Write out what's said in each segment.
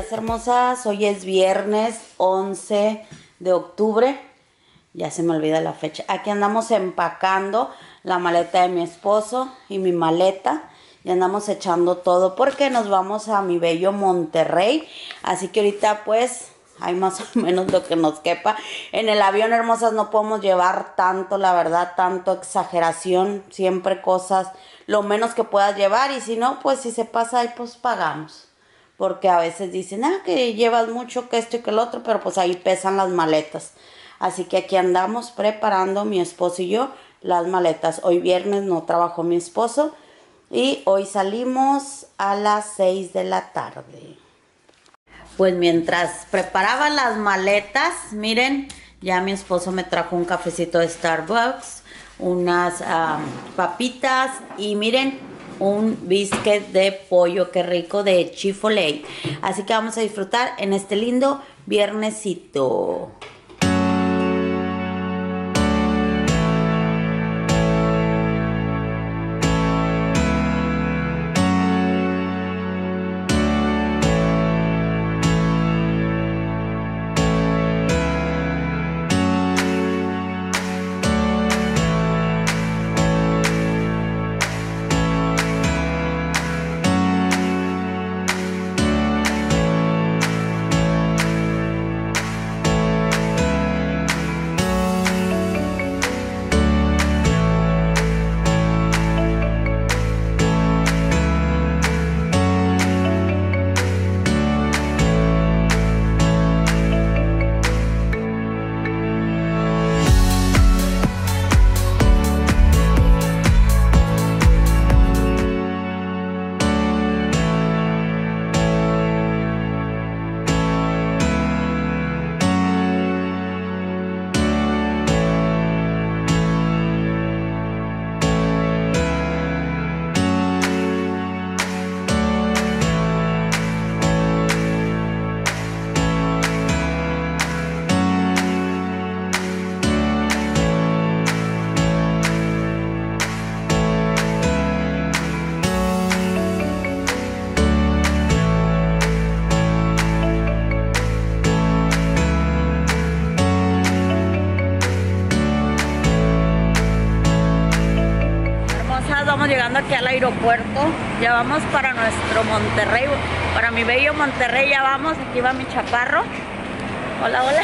días, hermosas. Hoy es viernes 11 de octubre. Ya se me olvida la fecha. Aquí andamos empacando la maleta de mi esposo y mi maleta. Y andamos echando todo porque nos vamos a mi bello Monterrey. Así que ahorita pues hay más o menos lo que nos quepa. En el avión, hermosas, no podemos llevar tanto, la verdad, tanto exageración. Siempre cosas, lo menos que puedas llevar. Y si no, pues si se pasa ahí, pues pagamos. Porque a veces dicen, que llevas mucho, que esto y que el otro, pero pues ahí pesan las maletas. Así que aquí andamos preparando mi esposo y yo las maletas. Hoy viernes no trabajó mi esposo y hoy salimos a las 6 de la tarde. Pues mientras preparaba las maletas, miren, ya mi esposo me trajo un cafecito de Starbucks, unas papitas y miren, un biscuit de pollo, qué rico, de Chick-fil-A. Así que vamos a disfrutar en este lindo viernesito. Vamos llegando aquí al aeropuerto, ya vamos para nuestro Monterrey, para mi bello Monterrey, ya vamos. Aquí va mi chaparro. Hola, hola.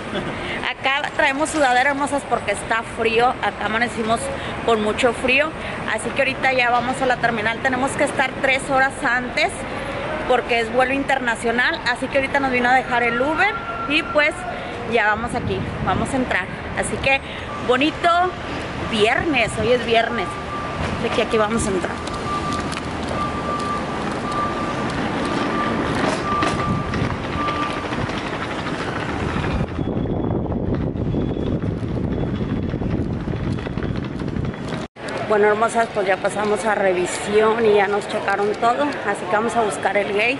Acá traemos sudadera, hermosas, porque está frío. Acá amanecimos con mucho frío, así que ahorita ya vamos a la terminal. Tenemos que estar 3 horas antes porque es vuelo internacional, así que ahorita nos vino a dejar el Uber y pues ya vamos aquí, vamos a entrar. Así que bonito viernes, hoy es viernes. De que aquí vamos a entrar. Bueno, hermosas, pues ya pasamos a revisión y ya nos checaron todo, así que vamos a buscar el gate.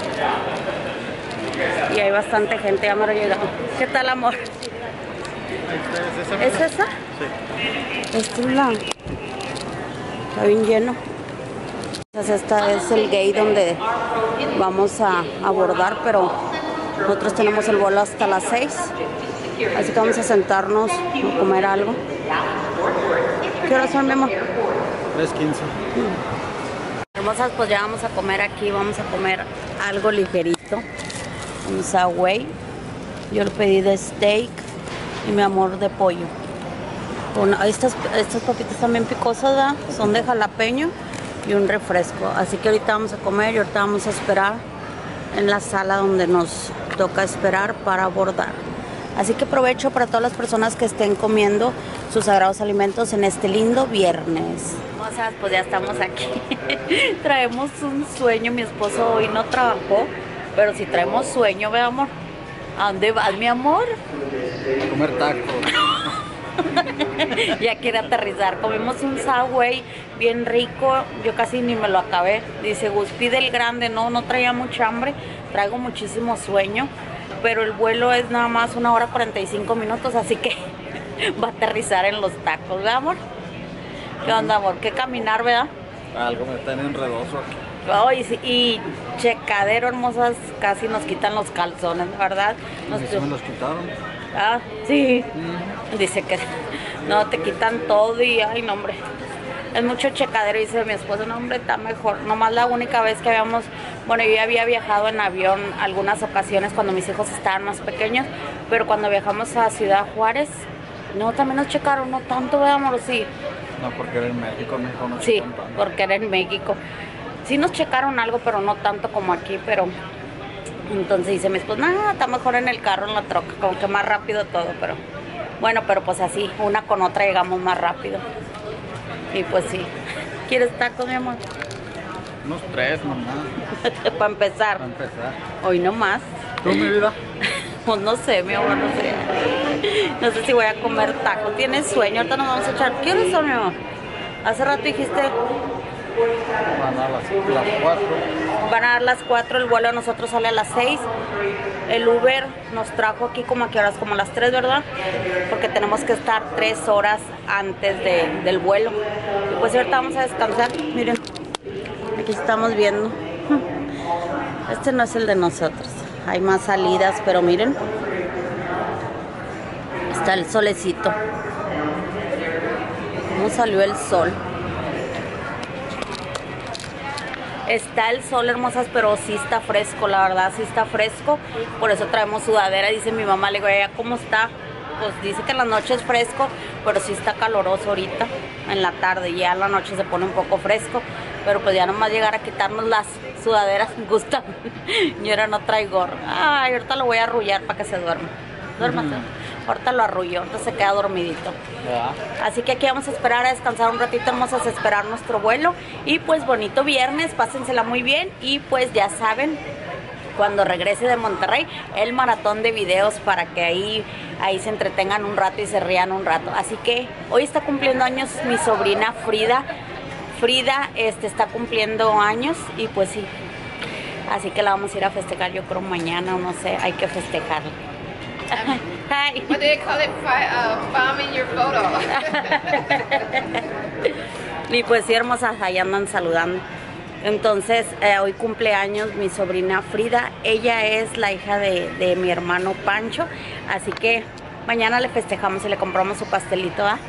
Y hay bastante gente, ya me lo llegado. ¿Qué tal, amor? ¿Es esa? Sí. Esta es la... Está bien lleno. Este es el gate donde vamos a abordar, pero nosotros tenemos el vuelo hasta las 6. Así que vamos a sentarnos a comer algo. ¿Qué hora son, mi amor? 3:15. Hermosas, pues ya vamos a comer aquí. Vamos a comer algo ligerito. Un Subway. Yo lo pedí de steak y mi amor de pollo. Bueno, estas papitas también picosas, ¿verdad? Son de jalapeño y un refresco. Así que ahorita vamos a comer y ahorita vamos a esperar en la sala donde nos toca esperar para abordar. Así que provecho para todas las personas que estén comiendo sus sagrados alimentos en este lindo viernes. Hermosas, pues ya estamos aquí. Traemos un sueño. Mi esposo hoy no trabajó, pero si traemos sueño, ¿ve, amor? ¿A dónde vas, mi amor? A comer tacos. Ya quiere aterrizar. Comimos un Subway bien rico. Yo casi ni me lo acabé. Dice Gus, pide el grande. No traía mucha hambre. Traigo muchísimo sueño. Pero el vuelo es nada más 1 hora 45 minutos. Así que va a aterrizar en los tacos, ¿verdad, amor? ¿Qué onda, amor? ¿Qué caminar, verdad? Algo me está enredoso aquí. Ay, sí, y checadero, hermosas, casi nos quitan los calzones, ¿verdad? ¿Y si me los quitaron? Ah, sí. Dice que no, te quitan todo y, ay, no, hombre. Es mucho checadero, dice mi esposo, no, hombre, está mejor. Nomás la única vez que habíamos, bueno, yo ya había viajado en avión algunas ocasiones cuando mis hijos estaban más pequeños, pero cuando viajamos a Ciudad Juárez, no, también nos checaron, no tanto, ¿verdad, amor? Sí. No, porque era en México no Sí, checan tanto. porque era en México. Sí nos checaron algo, pero no tanto como aquí, pero... Entonces dice mi esposo, no, está mejor en el carro, en la troca, como que más rápido todo, pero... Bueno, pero pues así, una con otra llegamos más rápido. Y pues sí. ¿Quieres tacos, mi amor? Unos 3 nomás, Para empezar. para empezar. Hoy no más. ¿Tú, mi vida? Pues no sé, mi amor, no sé. No sé si voy a comer taco. ¿Tienes sueño? Ahorita nos vamos a echar. ¿Qué horas son, mi amor? Hace rato dijiste... Van a las 4. Van a dar las 4, el vuelo de nosotros sale a las 6. El Uber nos trajo aquí como a qué horas, como a las 3, ¿verdad? Porque tenemos que estar 3 horas antes del vuelo. Y pues ahorita vamos a descansar. Miren, aquí estamos viendo. Este no es el de nosotros. Hay más salidas, pero miren. Está el solecito. ¿Cómo salió el sol? Está el sol, hermosas, pero sí está fresco, la verdad, sí está fresco. Por eso traemos sudadera, dice mi mamá. Le digo, ¿ya cómo está? Pues dice que en la noche es fresco, pero sí está caloroso ahorita, en la tarde. Ya en la noche se pone un poco fresco, pero pues ya nomás llegar a quitarnos las sudaderas, me gusta. Yo ahora no traigo gorro. Ay, ahorita lo voy a arrullar para que se duerma. Duérmate. Ahorita lo arrullo, ahorita se queda dormidito. Así que aquí vamos a esperar a descansar un ratito, vamos a esperar nuestro vuelo. Y pues bonito viernes, pásensela muy bien. Y pues ya saben, cuando regrese de Monterrey, el maratón de videos para que ahí se entretengan un rato y se rían un rato. Así que hoy está cumpliendo años mi sobrina Frida. Frida está cumpliendo años y pues sí. Así que la vamos a ir a festejar, yo creo mañana o no sé, hay que festejarla. Hi. What do they call it? Bombing your photo. Y pues sí, hermosas, ahí andan saludando. Entonces, hoy cumpleaños mi sobrina Frida. Ella es la hija de mi hermano Pancho. Así que mañana le festejamos y le compramos su pastelito, ¿ah?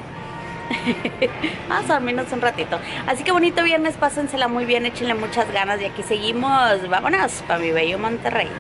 Vamos a dormirnos un ratito. Así que bonito viernes, pásensela muy bien, échenle muchas ganas y aquí seguimos. Vámonos para mi bello Monterrey.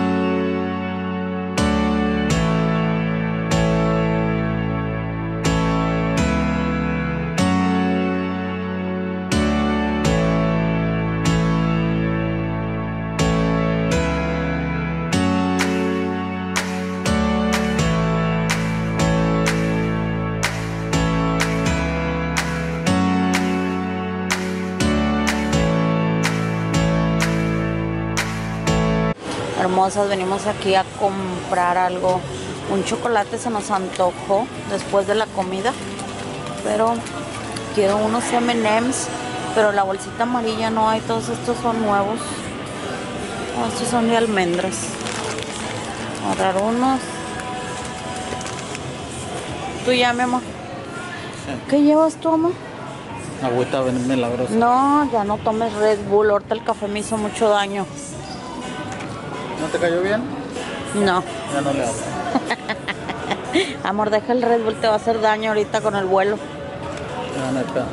Hermosas, venimos aquí a comprar algo. Un chocolate se nos antojó después de la comida, pero quiero unos M&M's, pero la bolsita amarilla no hay. Todos estos son nuevos. Estos son de almendras. Voy a agarrar unos. ¿Tú ya, mi amor? ¿Qué llevas tú, amor? Agüita milagrosa. No, ya no tomes Red Bull. Ahorita el café me hizo mucho daño. ¿No te cayó bien? No. Ya no le hablo. Amor, deja el Red Bull, te va a hacer daño ahorita con el vuelo. Ya no hay pedo.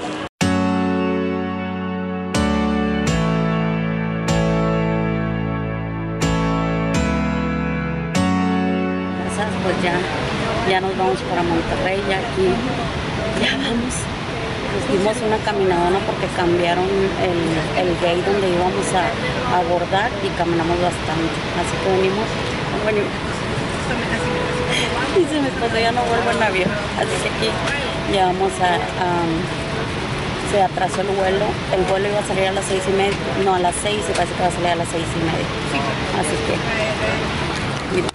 Pues ya nos vamos para Monterrey, ya aquí, ya vamos. Nos dimos una caminadona porque cambiaron el gate donde íbamos a abordar y caminamos bastante. Así que venimos. Dice mi esposo, ya no vuelvo en avión. Así que aquí ya vamos se atrasó el vuelo. El vuelo iba a salir a las 6:30, no, a las 6 y parece que va a salir a las 6:30. Así que, mira.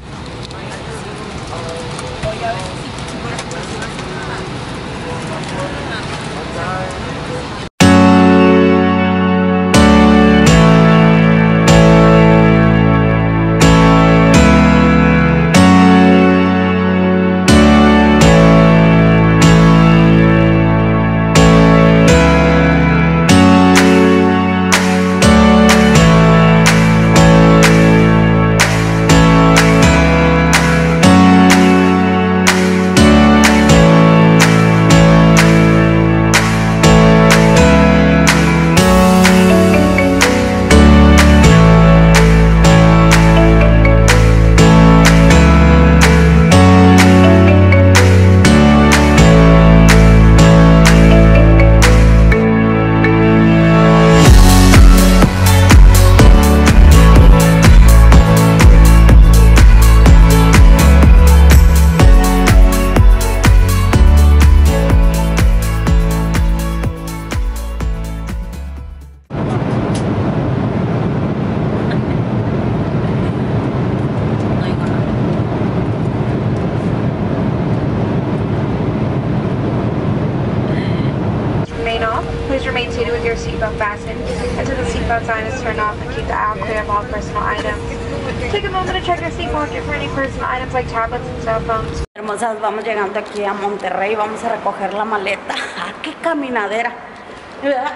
until the seatbelt sign is turned off and keep the aisle clear of all personal items. Take a moment to check your seat pocket for any personal items like tablets and cell phones. Hermosas, vamos llegando aquí a Monterrey, vamos a recoger la maleta. ¡Ah, qué caminadera! ¿Verdad?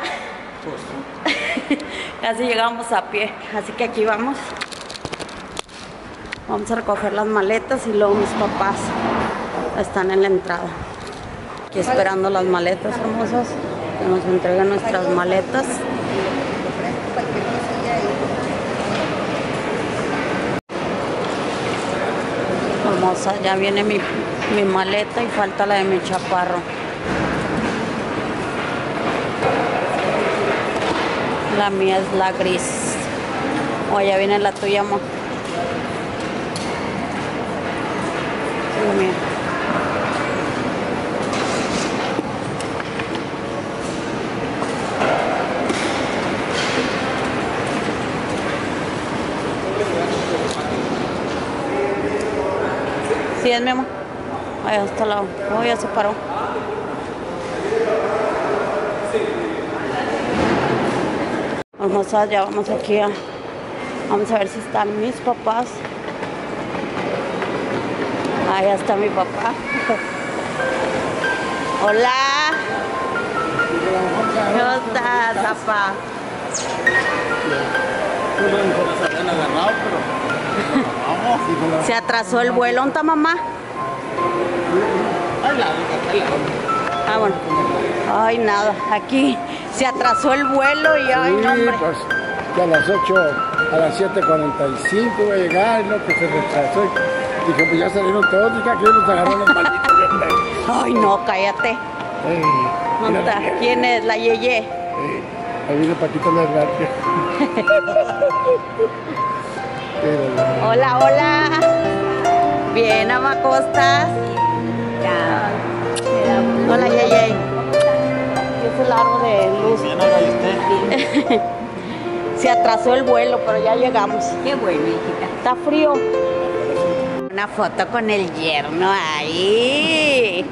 Casi llegamos a pie, así que aquí vamos. Vamos a recoger las maletas y luego mis papás están en la entrada. Aquí esperando las maletas, hermosas, que nos entreguen nuestras maletas. Hermosa, ya viene mi maleta y falta la de mi chaparro. La mía es la gris. O ya viene la tuya, amor. La mía. Sí, es mi amor. Allá está la... Oh, ya se paró. Hermosas, ya vamos aquí a... Vamos a ver si están mis papás. Ahí está mi papá. Hola. ¿Cómo estás, papá? Se atrasó el vuelo, ¿dónde está mamá? Ah, bueno. Ay, nada, aquí se atrasó el vuelo y ay, no, hombre. Pues, que a las 8, a las 7:45 voy a llegar, ¿no? Que se retrasó. Dije, pues ya salieron todos, dije, aquí nos agarraron los malditos. Ay, no, cállate. ¿Dónde está? ¿Quién es? La Yeye. Ahí viene Paquito Narvarte. Hola, hola. Bien, ama, ¿cómo estás? Hola, Yeye. Es el aro de luz. Se atrasó el vuelo, pero ya llegamos. Qué bueno, hijita. Está frío. Una foto con el yerno ahí.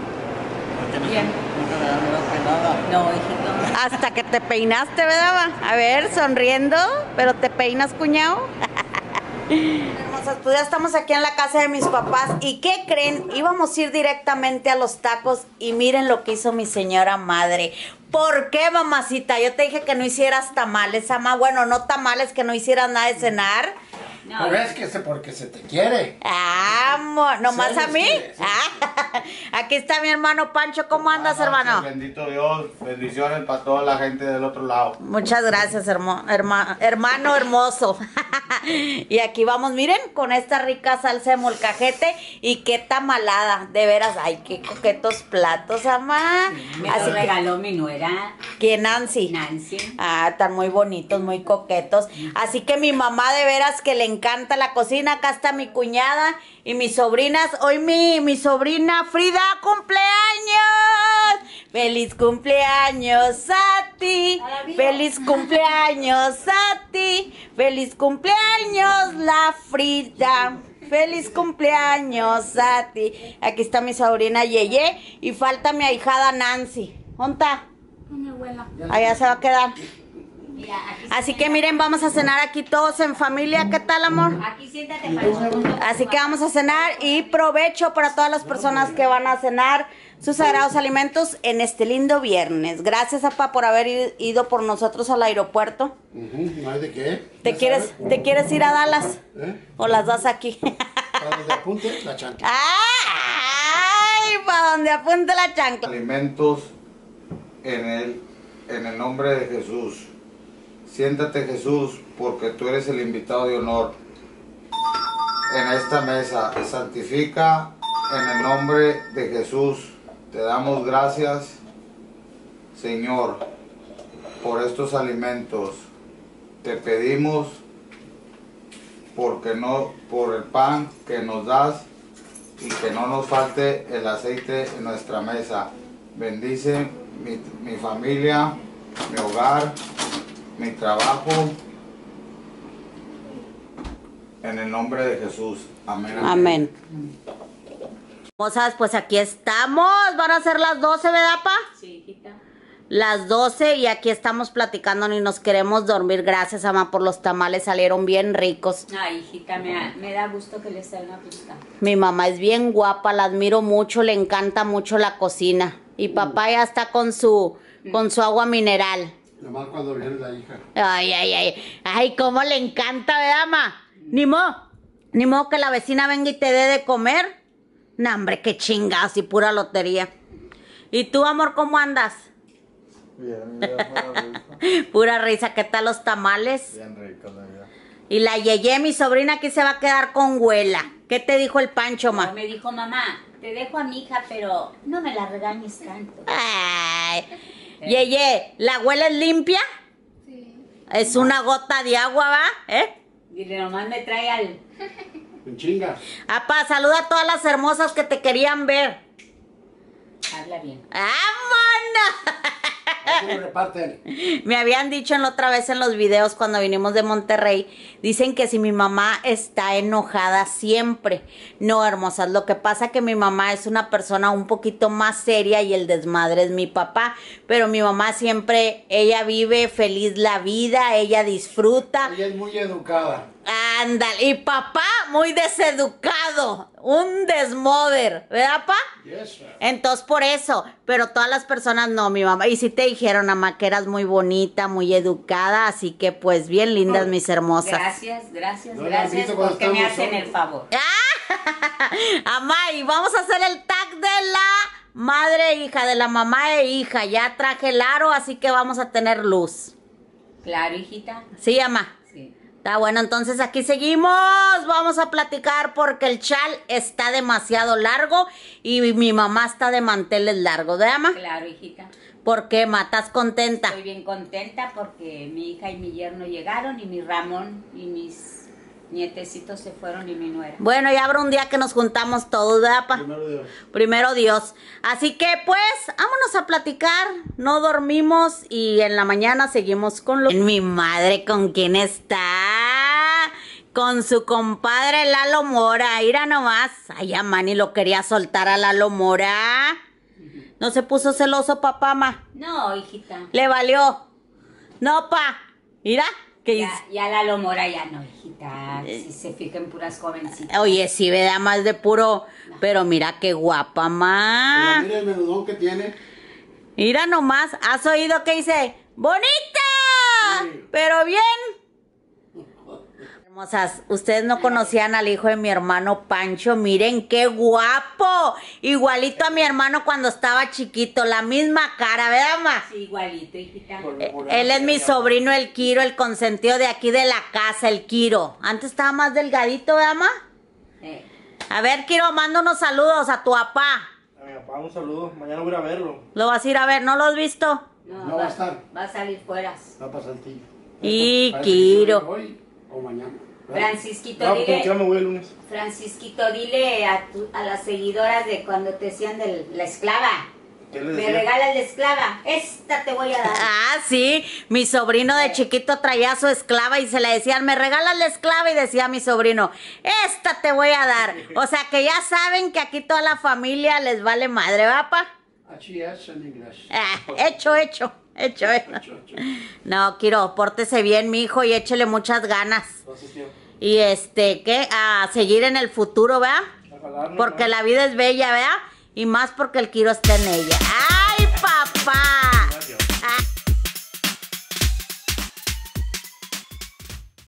No, hijito. Hasta que te peinaste, ¿verdad? A ver, sonriendo, pero te peinas, cuñado. Hermosas, pues ya estamos aquí en la casa de mis papás. ¿Y qué creen? Íbamos a ir directamente a los tacos y miren lo que hizo mi señora madre. ¿Por qué, mamacita? Yo te dije que no hicieras tamales, mamá. Bueno, no tamales, que no hicieras nada de cenar. No. Pero es que porque se te quiere. Amor, ¿nomás a mí? Sí. Aquí está mi hermano Pancho. ¿Cómo andas, hermano? Bendito Dios, bendiciones para toda la gente del otro lado. Muchas gracias, hermano hermoso. Y aquí vamos, miren, con esta rica salsa de molcajete y qué tamalada, de veras. Ay, qué coquetos platos, mamá. Me Así lo regaló mi nuera, ¿quién, Nancy? Nancy. Ah, están muy bonitos, muy coquetos. Así que mi mamá de veras que le encanta la cocina. Acá está mi cuñada y mis sobrinas. Hoy mi sobrina Frida cumpleaños. ¡Feliz cumpleaños a ti! ¡Feliz cumpleaños a ti! ¡Feliz cumpleaños, la Frida! ¡Feliz cumpleaños a ti! Aquí está mi sobrina Yeye y falta mi ahijada Nancy. ¿Dónde está? Mi abuela. Allá se va a quedar. Mira, aquí Así que miren, vamos a cenar aquí todos en familia. ¿Qué tal, amor? Aquí siéntate para el segundo. Así que vamos a cenar y provecho para todas las personas que van a cenar sus sagrados alimentos en este lindo viernes. Gracias, papá, por haber ido por nosotros al aeropuerto. ¿No hay de qué? ¿Te quieres ir a Dallas? ¿O las das aquí? Para donde apunte la chancla. ¡Ay! Para donde apunte la chancla. Alimentos en el nombre de Jesús. Siéntate, Jesús, porque tú eres el invitado de honor en esta mesa. Santifica en el nombre de Jesús. Te damos gracias, Señor, por estos alimentos. Te pedimos por el pan que nos das y que no nos falte el aceite en nuestra mesa. Bendice mi familia, mi hogar, mi trabajo, en el nombre de Jesús. Amén. Amén. Hermosas, pues aquí estamos. Van a ser las 12, ¿verdad, pa? Sí, hijita. las 12 y aquí estamos platicando y nos queremos dormir. Gracias, mamá, por los tamales, salieron bien ricos. Ay, hijita, me da gusto que les hayan gustado. Mi mamá es bien guapa, la admiro mucho, le encanta mucho la cocina. Y papá ya está con su agua mineral. Nomás cuando viene la hija. Ay, cómo le encanta, ¿verdad, ma? Ni modo que la vecina venga y te dé de comer. No, hombre, qué chingados y pura lotería. ¿Y tú, amor, cómo andas? Bien, pura risa. Pura risa, ¿qué tal los tamales? Bien rico, la vida. Y la Yeye, mi sobrina, aquí se va a quedar con Güela. ¿Qué te dijo el Pancho, ma? No, me dijo, mamá, te dejo a mi hija, pero no me la regañes tanto. Ay, Yeye, ¿la Güela es limpia? Sí. Es una gota de agua, ¿va? Dile, nomás me trae al... En chinga. Apá, saluda a todas las hermosas que te querían ver. Habla bien. ¡Vámonos! ¿Cómo reparten? Me habían dicho en la otra vez en los videos cuando vinimos de Monterrey, dicen que si mi mamá está enojada siempre. No, hermosas, lo que pasa que mi mamá es una persona un poquito más seria y el desmadre es mi papá, pero mi mamá siempre, ella vive feliz la vida, ella disfruta. Ella es muy educada. Ándale, y papá muy deseducado, un desmoder, ¿verdad, pa? Yes, sir. Entonces por eso, pero todas las personas no, mi mamá, y sí te dijeron, mamá, que eras muy bonita, muy educada, así que pues bien lindas mis hermosas. Gracias, No la han visto cuando porque me estamos hacen solos. el favor. Amá, y vamos a hacer el tag de la madre e hija, de la mamá e hija, ya traje el aro, así que vamos a tener luz. Claro, hijita. Sí, mamá. Sí. Está bueno, entonces aquí seguimos, vamos a platicar porque el chal está demasiado largo y mi mamá está de manteles largos, ¿verdad, ma? Claro, hijita. ¿Por qué, ma? ¿Estás contenta? Estoy bien contenta porque mi hija y mi yerno llegaron y mi Ramón y mis nietecitos se fueron y mi nuera. Bueno, ya habrá un día que nos juntamos todos, ¿verdad, pa? Primero Dios. Primero Dios. Así que, pues, vámonos a platicar. No dormimos y en la mañana seguimos con lo... Mi madre, ¿con quién está? Con su compadre Lalo Mora. Mira nomás. Ay, a Manny lo quería soltar a Lalo Mora. ¿No se puso celoso, papá, ma? No, hijita. Le valió. No, pa. Mira. ¿Qué Ya la Lomora ya no, hijita. Si se fijan puras jovencitas. Oye, sí, ve, da más de puro... Pero mira qué guapa, ma. Pero mira el menudón que tiene. Mira nomás, ¿has oído que dice? ¡Bonita! Sí. Pero bien. Hermosas, ustedes no conocían al hijo de mi hermano Pancho. Miren qué guapo. Igualito a mi hermano cuando estaba chiquito. La misma cara, ¿verdad, ma? Sí, igualito, hijita. Él es mi sobrino, el Quiro, el consentido de aquí de la casa, el Quiro. Antes estaba más delgadito, ¿verdad, ma? A ver, Quiro, manda unos saludos a tu papá. A mi papá un saludo, mañana voy a ir a verlo. ¿Lo vas a ir a ver? ¿No lo has visto? No va a estar. Va a salir fuera. Va a pasar el tío. Y Parece que sí Quiro. hoy o mañana. ¿verdad? Francisquito, No, como quiera dile, me voy el lunes. Francisquito, dile a las seguidoras de cuando te decían de la esclava. ¿Qué les Me decía? regalas la esclava. Esta te voy a dar. Ah, sí, mi sobrino de chiquito traía a su esclava y se le decían, me regalas la esclava, y decía mi sobrino, esta te voy a dar. O sea que ya saben que aquí toda la familia les vale madre, ¿va, pa? H.S. en inglés. Hecho. No, Quiro, pórtese bien, mi hijo, y échele muchas ganas. Entonces, tío, Y ¿qué? A seguir en el futuro, ¿verdad? a jalarnos, Porque ¿no? la vida es bella, ¿verdad? Y más porque el Quiro está en ella. ¡Ay, papá!